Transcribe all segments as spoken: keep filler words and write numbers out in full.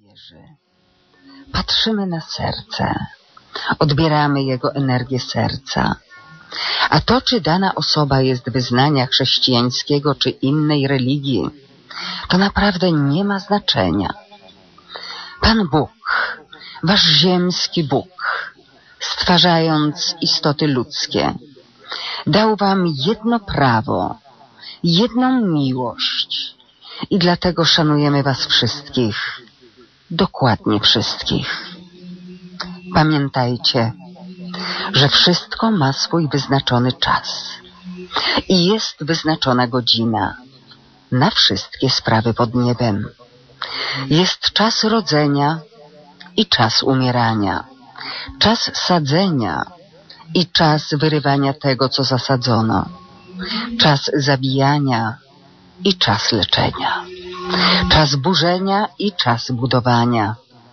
wierzy. Patrzymy na serce, odbieramy jego energię serca. A to, czy dana osoba jest wyznania chrześcijańskiego czy innej religii, to naprawdę nie ma znaczenia. Pan Bóg, wasz ziemski Bóg, stwarzając istoty ludzkie, dał wam jedno prawo, jedną miłość i dlatego szanujemy was wszystkich, dokładnie wszystkich. Pamiętajcie, że wszystko ma swój wyznaczony czas i jest wyznaczona godzina na wszystkie sprawy pod niebem. Jest czas rodzenia i czas umierania, czas sadzenia i czas wyrywania tego, co zasadzono, czas zabijania i czas leczenia, czas burzenia i czas budowania.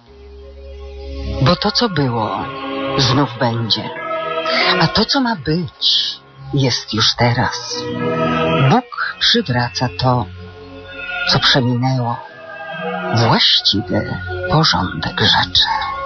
Bo to, co było, znów będzie, a to, co ma być, jest już teraz. Bóg przywraca to, co przeminęło, właściwy porządek rzeczy.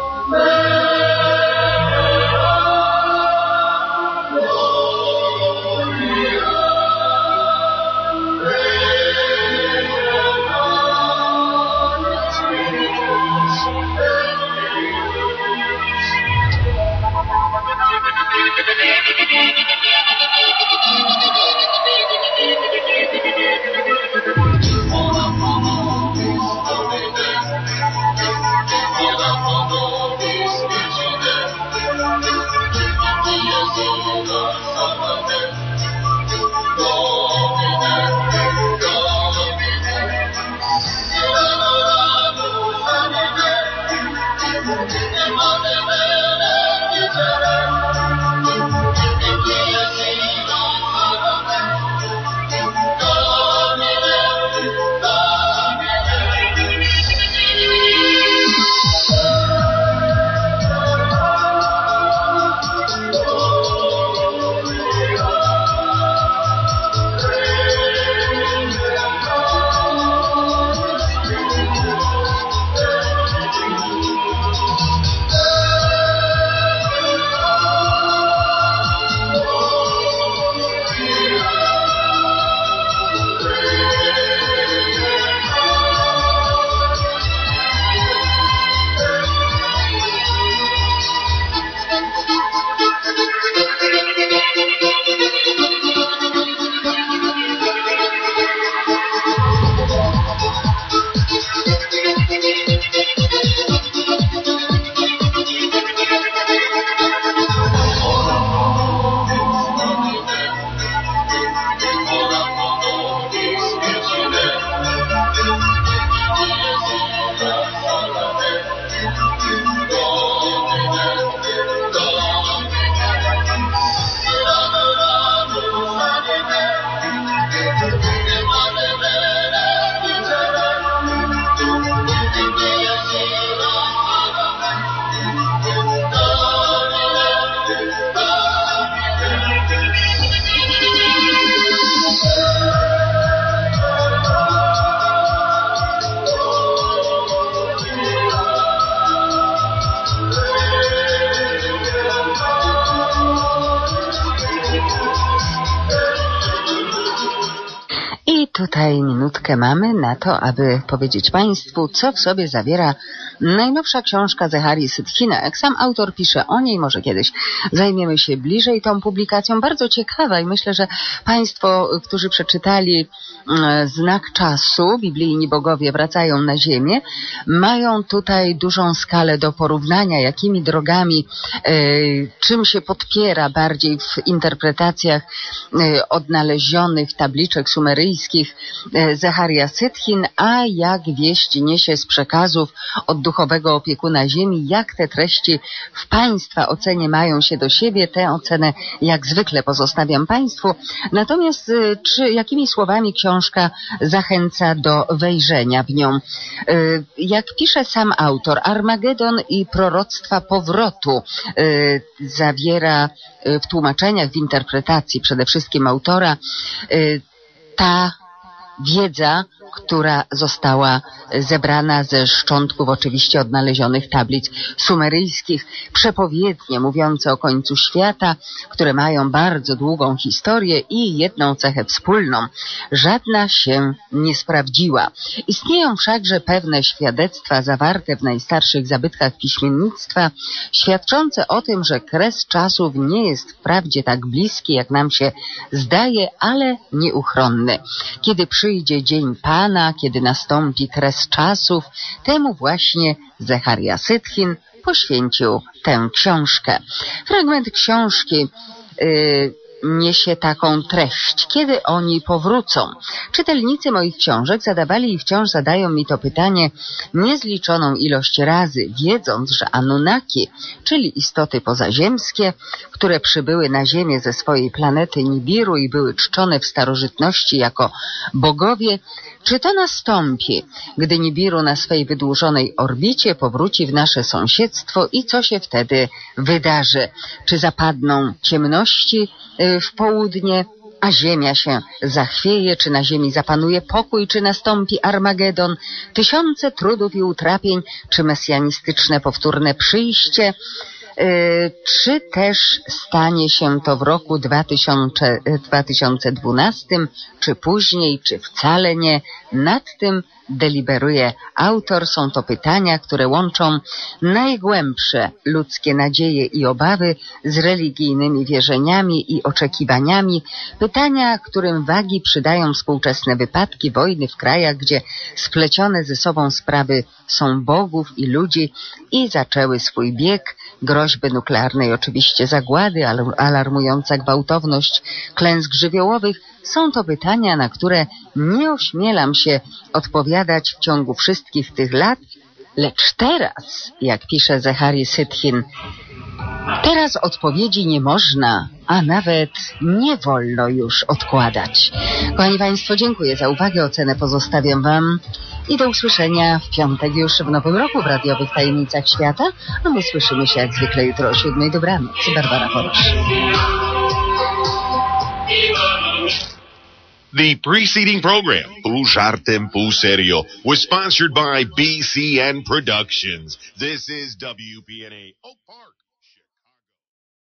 Tutaj minutkę mamy na to, aby powiedzieć Państwu, co w sobie zawiera najnowsza książka Zecharii Sytchina. Jak sam autor pisze o niej, może kiedyś zajmiemy się bliżej tą publikacją. Bardzo ciekawa i myślę, że Państwo, którzy przeczytali Znak czasu, Biblijni bogowie wracają na ziemię, mają tutaj dużą skalę do porównania, jakimi drogami, y, czym się podpiera bardziej w interpretacjach y, odnalezionych tabliczek sumeryjskich y, Zecharia Sytchin, a jak wieść niesie z przekazów od duchowego opiekuna ziemi, jak te treści w Państwa ocenie mają się do siebie. Tę ocenę jak zwykle pozostawiam Państwu. Natomiast y, czy jakimi słowami książka zachęca do wejrzenia w nią? Y, jak pisze sam autor, Armagedon i proroctwa powrotu y, zawiera y, w tłumaczeniach, w interpretacji przede wszystkim autora y, ta wiedza która została zebrana ze szczątków oczywiście odnalezionych tablic sumeryjskich, przepowiednie mówiące o końcu świata, które mają bardzo długą historię i jedną cechę wspólną. Żadna się nie sprawdziła. Istnieją wszakże pewne świadectwa zawarte w najstarszych zabytkach piśmiennictwa, świadczące o tym, że kres czasów nie jest wprawdzie tak bliski, jak nam się zdaje, ale nieuchronny. Kiedy przyjdzie dzień Pana, kiedy nastąpi kres czasów, temu właśnie Zecharia Sitchin poświęcił tę książkę. Fragment książki yy, niesie taką treść. Kiedy oni powrócą? Czytelnicy moich książek zadawali i wciąż zadają mi to pytanie niezliczoną ilość razy, wiedząc, że Anunnaki, czyli istoty pozaziemskie, które przybyły na Ziemię ze swojej planety Nibiru i były czczone w starożytności jako bogowie, czy to nastąpi, gdy Nibiru na swej wydłużonej orbicie powróci w nasze sąsiedztwo i co się wtedy wydarzy? Czy zapadną ciemności w południe, a Ziemia się zachwieje? Czy na Ziemi zapanuje pokój? Czy nastąpi Armagedon? Tysiące trudów i utrapień? Czy mesjanistyczne powtórne przyjście? Czy też stanie się to w roku dwa tysiące dwunastym, czy później, czy wcale nie? Nad tym deliberuje autor. Są to pytania, które łączą najgłębsze ludzkie nadzieje i obawy z religijnymi wierzeniami i oczekiwaniami. Pytania, którym wagi przydają współczesne wypadki wojny w krajach, gdzie splecione ze sobą sprawy są bogów i ludzi i zaczęły swój bieg. Groźby nuklearnej, oczywiście zagłady, alarmująca gwałtowność klęsk żywiołowych. Są to pytania, na które nie ośmielam się odpowiadać w ciągu wszystkich tych lat, lecz teraz, jak pisze Zecharia Sitchin, teraz odpowiedzi nie można, a nawet nie wolno już odkładać. Kochani Państwo, dziękuję za uwagę, ocenę pozostawiam Wam i do usłyszenia w piątek już w nowym roku w radiowych Tajemnicach Świata, a my słyszymy się jak zwykle jutro o siódmej. Dobranoc. Barbara Chorosz. The preceding program, Pół Żartem, Pół Serio, was sponsored by B C N Productions. This is W P N A Oak Park.